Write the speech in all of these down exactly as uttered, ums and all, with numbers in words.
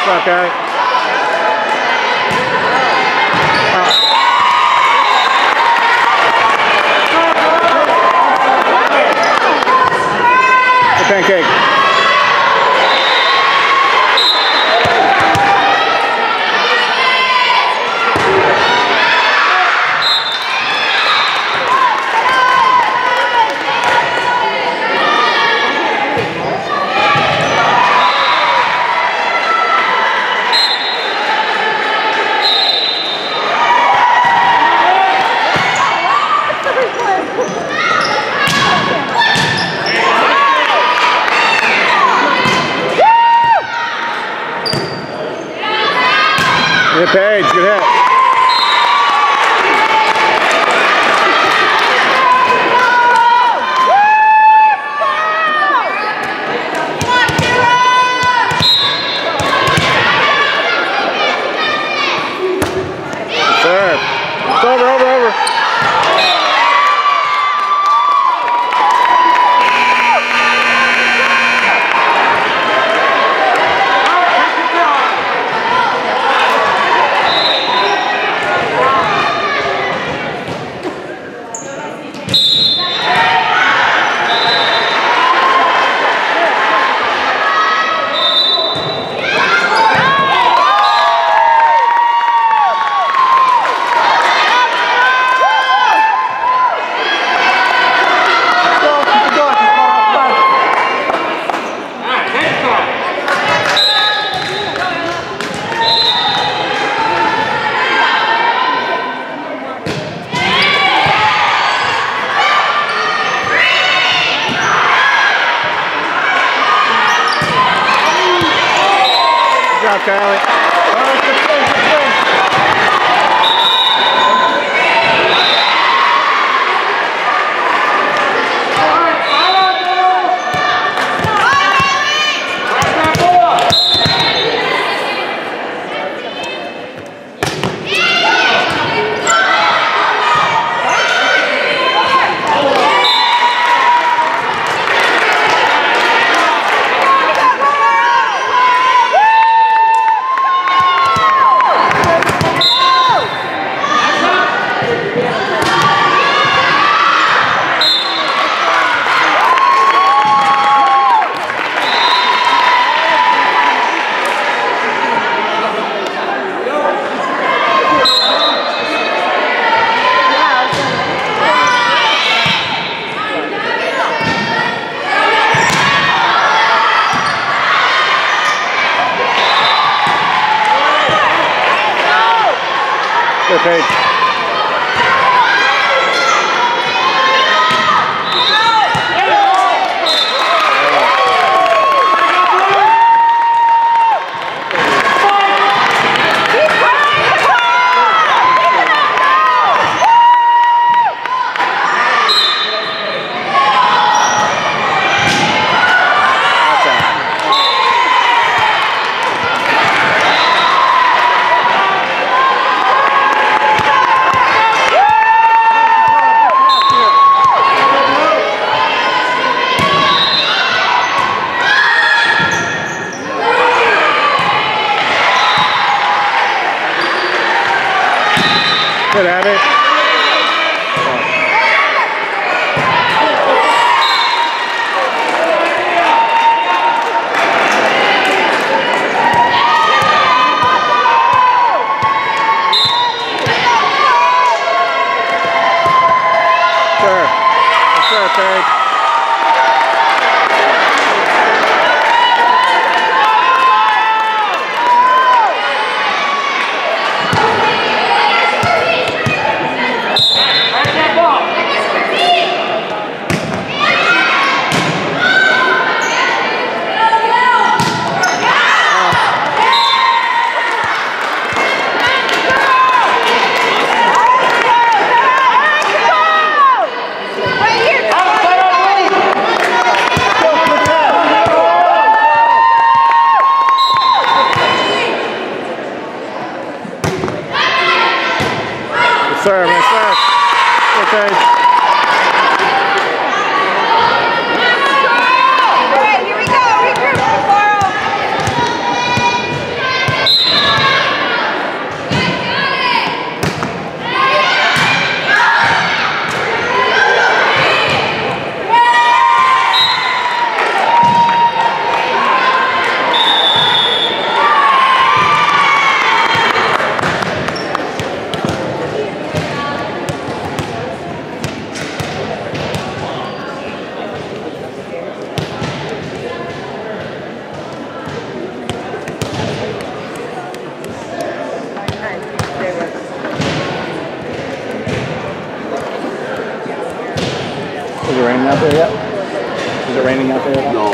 Okay. The pancake. Good Paige, good hit. Serve. It's over, over, over. Good job, Kylie. Good Paige. Good at it. Sure. Sure, Paige. Serve, nice serve. Okay. All right, here we go. Regroup, Laurel.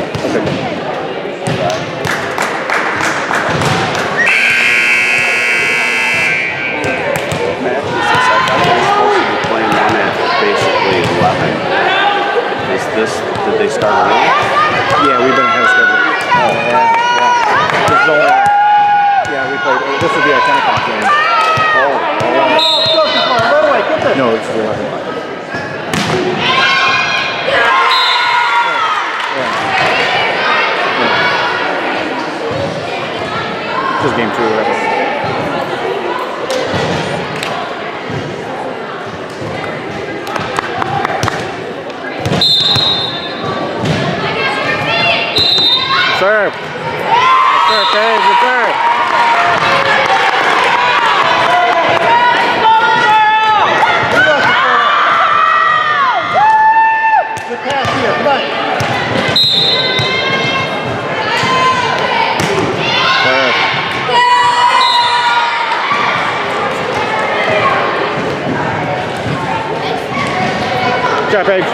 This, did they start early? Yeah, we've been ahead of schedule. Oh, yeah, yeah. This is only, yeah, we played, this would be our ten o'clock game. Oh, oh. No, it's the eleven o'clock. Yeah. Yeah. This is game two or whatever. Serve. Serve, Paige, return. Good pass here, come on. Serve. Good job, Paige.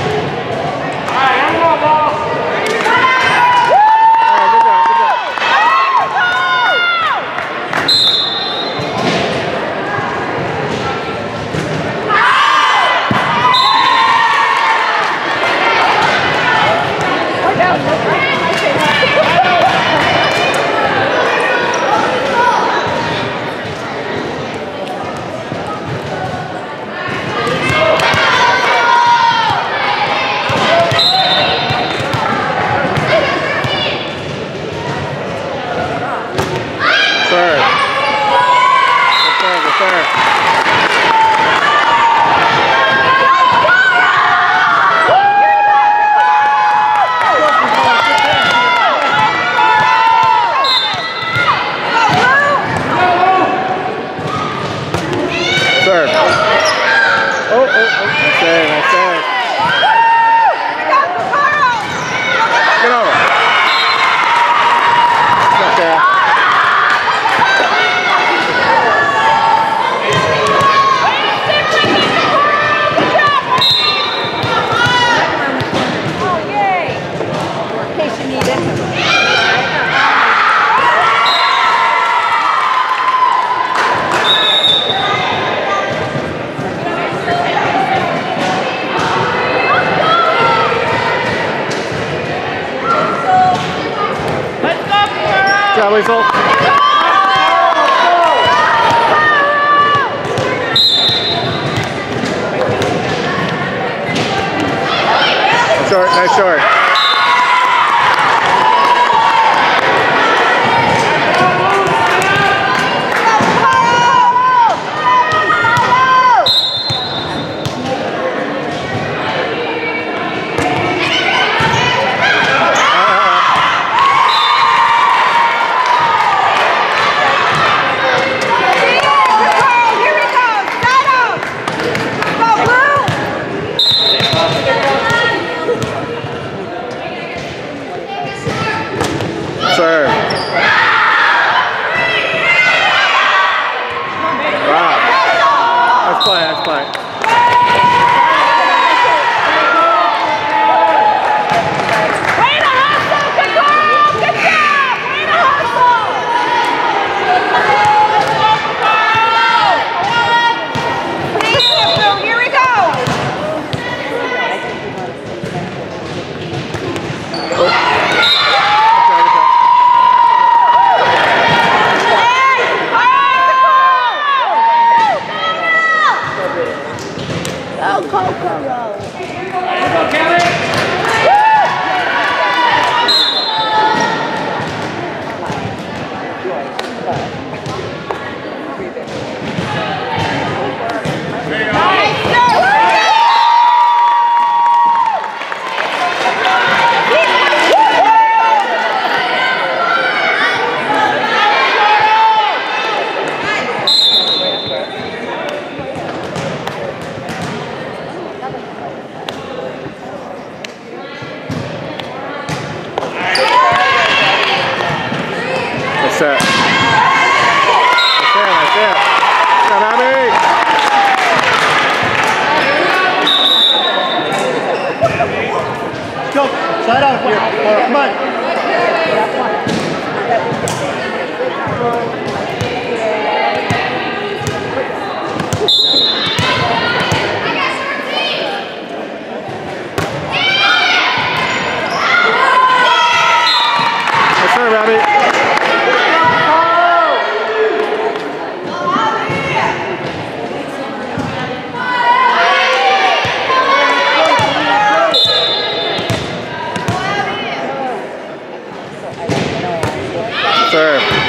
Job, Weasel. Short, nice short. Serve. Wow. Nice play, nice play. Way to hustle, Kakoro! Good job! Way to hustle! Please, Phil, here we go! Oh. That's it. That's it, that's it. Come on, Abby! Go! Side out here. Come on. Yes, sir, Robbie. Sir.